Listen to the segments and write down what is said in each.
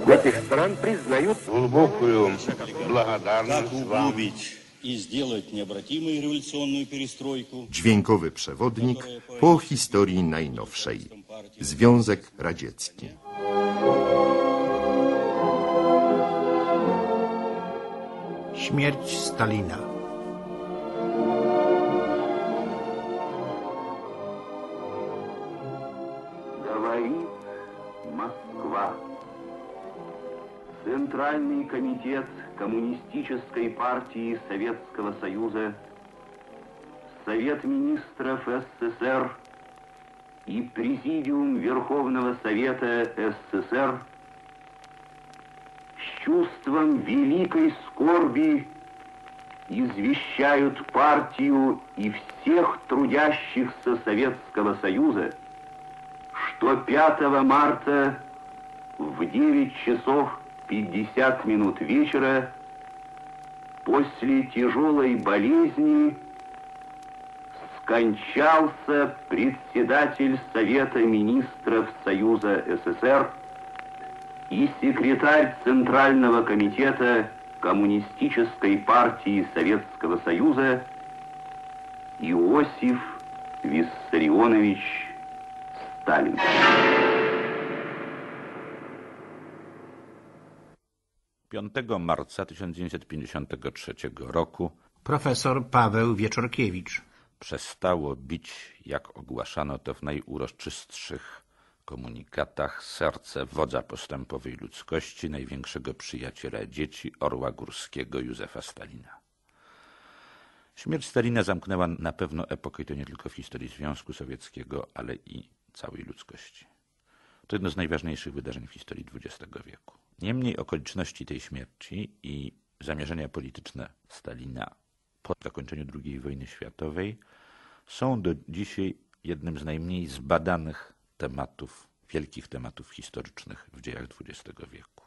этих стран признают глубокую благодарность вам. И сделать необратимую революционную перестройку. Dźwiękowy przewodnik po historii najnowszej. Związek Radziecki. Śmierć Stalina. Говорит Москва. Центральный комитет Коммунистической партии Советского Союза, Совет министров СССР и Президиум Верховного Совета СССР с чувством великой скорби извещают партию и всех трудящихся Советского Союза, что 5 марта в 9 часов 50 минут вечера после тяжелой болезни скончался председатель Совета министров Союза СССР и секретарь Центрального комитета Коммунистической партии Советского Союза Иосиф Виссарионович Сталин. Piątego marca 1953 roku Profesor Paweł Wieczorkiewicz. przestało bić, jak ogłaszano to w najuroczystszych komunikatach, serce wodza postępowej ludzkości, największego przyjaciela dzieci, orła górskiego Józefa Stalina. Śmierć Stalina zamknęła na pewno epokę, i to nie tylko w historii Związku Sowieckiego, ale i całej ludzkości. To jedno z najważniejszych wydarzeń w historii XX wieku. Niemniej okoliczności tej śmierci i zamierzenia polityczne Stalina po zakończeniu II wojny światowej są do dzisiaj jednym z najmniej zbadanych tematów, wielkich tematów historycznych w dziejach XX wieku.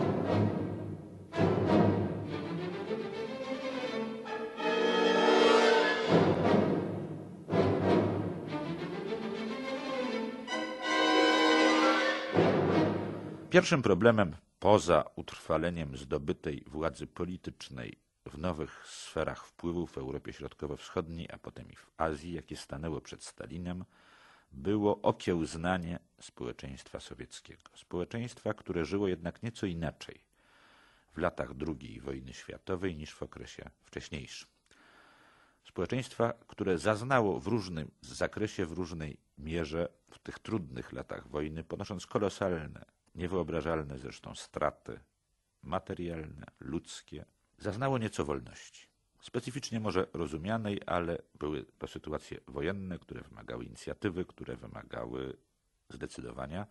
Pierwszym problemem poza utrwaleniem zdobytej władzy politycznej w nowych sferach wpływów w Europie Środkowo-Wschodniej, a potem i w Azji, jakie stanęło przed Stalinem, było okiełznanie społeczeństwa sowieckiego. Społeczeństwa, które żyło jednak nieco inaczej w latach II wojny światowej niż w okresie wcześniejszym. Społeczeństwa, które zaznało w różnym zakresie, w różnej mierze w tych trudnych latach wojny, ponosząc kolosalne, niewyobrażalne zresztą straty materialne, ludzkie, zaznało nieco wolności. Specyficznie może rozumianej, ale były to sytuacje wojenne, które wymagały inicjatywy, które wymagały zdecydowania,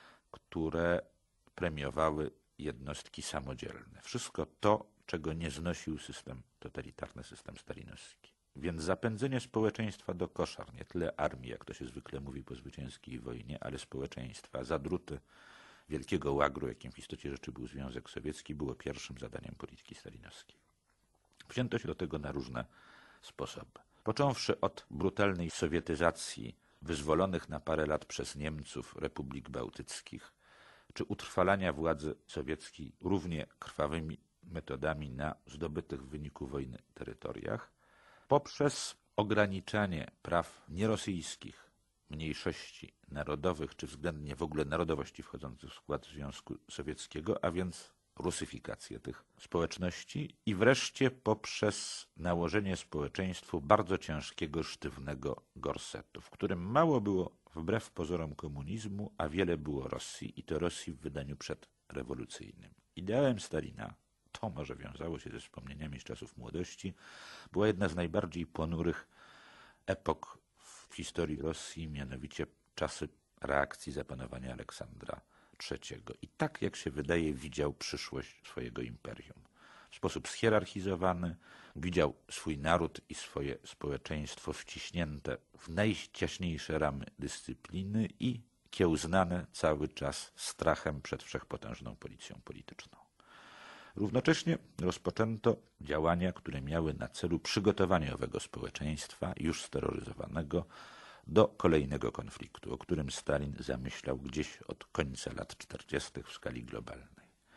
które premiowały jednostki samodzielne. Wszystko to, czego nie znosił system totalitarny, system stalinowski. Więc zapędzenie społeczeństwa do koszar, nie tyle armii, jak to się zwykle mówi po zwycięskiej wojnie, ale społeczeństwa, zadruty wielkiego łagru, jakim w istocie rzeczy był Związek Sowiecki, było pierwszym zadaniem polityki stalinowskiej. Wzięto się do tego na różne sposoby. Począwszy od brutalnej sowietyzacji wyzwolonych na parę lat przez Niemców republik bałtyckich, czy utrwalania władzy sowieckiej równie krwawymi metodami na zdobytych w wyniku wojny terytoriach, poprzez ograniczanie praw nierosyjskich mniejszości narodowych, czy względnie w ogóle narodowości wchodzących w skład Związku Sowieckiego, a więc rusyfikację tych społeczności i wreszcie poprzez nałożenie społeczeństwu bardzo ciężkiego, sztywnego gorsetu, w którym mało było wbrew pozorom komunizmu, a wiele było Rosji i to Rosji w wydaniu przedrewolucyjnym. Ideałem Stalina, to może wiązało się ze wspomnieniami z czasów młodości, była jedna z najbardziej ponurych epok w historii Rosji, mianowicie czasy reakcji zapanowania Aleksandra III. I tak, jak się wydaje, widział przyszłość swojego imperium. W sposób schierarchizowany widział swój naród i swoje społeczeństwo wciśnięte w najciaśniejsze ramy dyscypliny i kiełznane cały czas strachem przed wszechpotężną policją polityczną. Równocześnie rozpoczęto działania, które miały na celu przygotowanie owego społeczeństwa, już steroryzowanego, do kolejnego konfliktu, o którym Stalin zamyślał gdzieś od końca lat 40. w skali globalnej.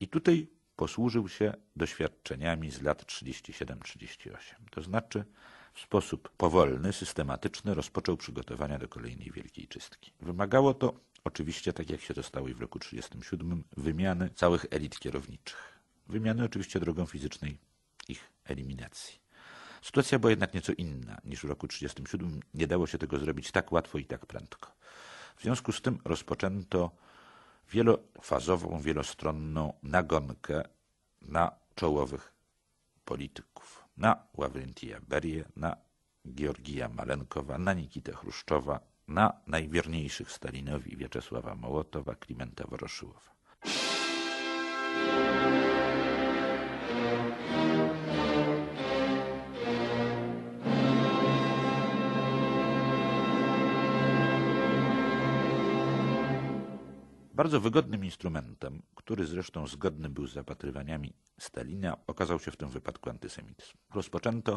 I tutaj posłużył się doświadczeniami z lat 37-38. To znaczy w sposób powolny, systematyczny rozpoczął przygotowania do kolejnej wielkiej czystki. Wymagało to oczywiście, tak jak się to stało i w roku 1937, wymiany całych elit kierowniczych. Wymiany oczywiście drogą fizycznej ich eliminacji. Sytuacja była jednak nieco inna niż w roku 1937. Nie dało się tego zrobić tak łatwo i tak prędko. W związku z tym rozpoczęto wielofazową, wielostronną nagonkę na czołowych polityków. Na Ławrentija Berię, na Georgija Malenkowa, na Nikitę Chruszczowa, na najwierniejszych Stalinowi Wiaczesława Mołotowa, Klimenta Woroszyłowa. Bardzo wygodnym instrumentem, który zresztą zgodny był z zapatrywaniami Stalina, okazał się w tym wypadku antysemityzm. Rozpoczęto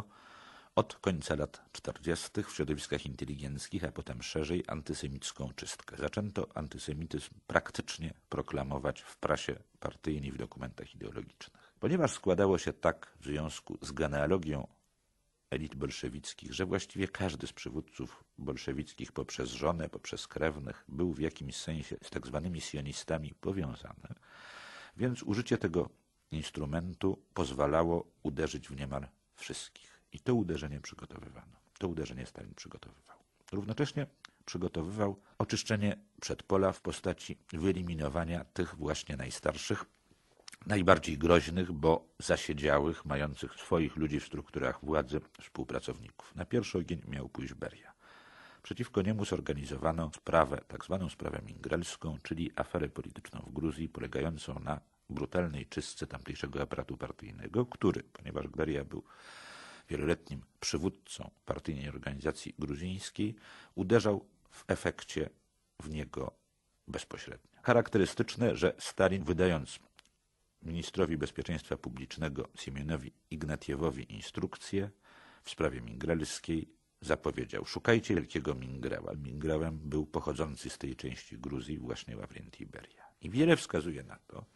od końca lat 40. w środowiskach inteligenckich, a potem szerzej antysemicką czystkę. Zaczęto antysemityzm praktycznie proklamować w prasie partyjnej, w dokumentach ideologicznych. Ponieważ składało się tak w związku z genealogią elit bolszewickich, że właściwie każdy z przywódców bolszewickich poprzez żonę, poprzez krewnych był w jakimś sensie z tak zwanymi sionistami powiązany, więc użycie tego instrumentu pozwalało uderzyć w niemal wszystkich. I to uderzenie przygotowywano. To uderzenie Stalin przygotowywał. Równocześnie przygotowywał oczyszczenie przedpola w postaci wyeliminowania tych właśnie najstarszych, najbardziej groźnych, bo zasiedziałych, mających swoich ludzi w strukturach władzy, współpracowników. Na pierwszy ogień miał pójść Beria. Przeciwko niemu zorganizowano sprawę, tak zwaną sprawę mingrelską, czyli aferę polityczną w Gruzji, polegającą na brutalnej czystce tamtejszego aparatu partyjnego, który, ponieważ Beria był wieloletnim przywódcą partyjnej organizacji gruzińskiej, uderzał w efekcie w niego bezpośrednio. Charakterystyczne, że Stalin, wydając ministrowi bezpieczeństwa publicznego Siemionowi Ignatiewowi instrukcję w sprawie mingrelskiej, zapowiedział: szukajcie wielkiego Mingreła. Mingrełem był pochodzący z tej części Gruzji właśnie Ławrentij Beria. I wiele wskazuje na to,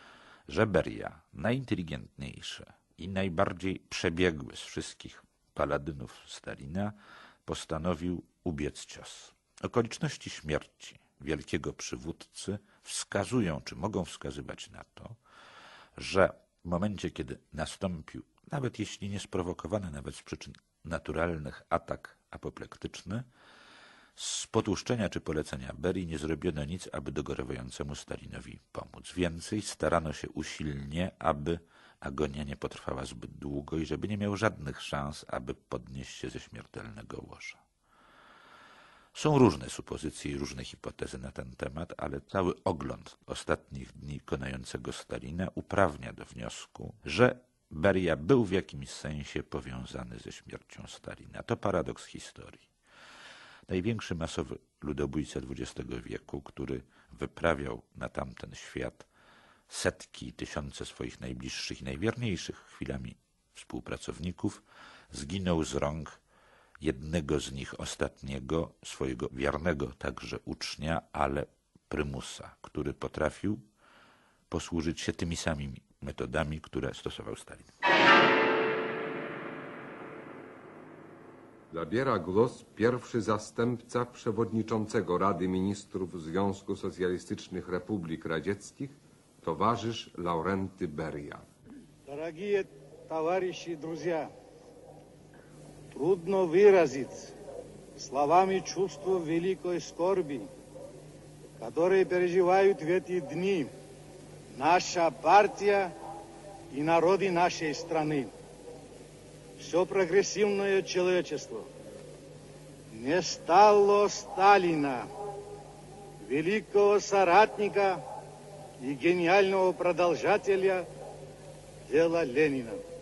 że Beria, najinteligentniejszy i najbardziej przebiegły z wszystkich paladynów Stalina, postanowił ubiec cios. Okoliczności śmierci wielkiego przywódcy wskazują, czy mogą wskazywać na to, że w momencie, kiedy nastąpił, nawet jeśli nie sprowokowany nawet z przyczyn naturalnych, atak apoplektyczny, z potłuszczenia czy polecenia Berii nie zrobiono nic, aby dogorewającemu Stalinowi pomóc. Więcej, starano się usilnie, aby agonia nie potrwała zbyt długo i żeby nie miał żadnych szans, aby podnieść się ze śmiertelnego łoża. Są różne supozycje i różne hipotezy na ten temat, ale cały ogląd ostatnich dni konającego Stalina uprawnia do wniosku, że Beria był w jakimś sensie powiązany ze śmiercią Stalina. To paradoks historii. Największy masowy ludobójca XX wieku, który wyprawiał na tamten świat setki, tysiące swoich najbliższych i najwierniejszych chwilami współpracowników, zginął z rąk jednego z nich, ostatniego, swojego wiernego także ucznia, ale prymusa, który potrafił posłużyć się tymi samymi metodami, które stosował Stalin. Zabiera głos pierwszy zastępca przewodniczącego Rady Ministrów Związku Socjalistycznych Republik Radzieckich, towarzysz Лаврентий Берия. Дорогие товарищи и друзья, трудно выразить словами чувство великой скорби, которые переживают в эти дни наша партия и народы нашей страны. Все прогрессивное человечество не стало Сталина, великого соратника и гениального продолжателя дела Ленина.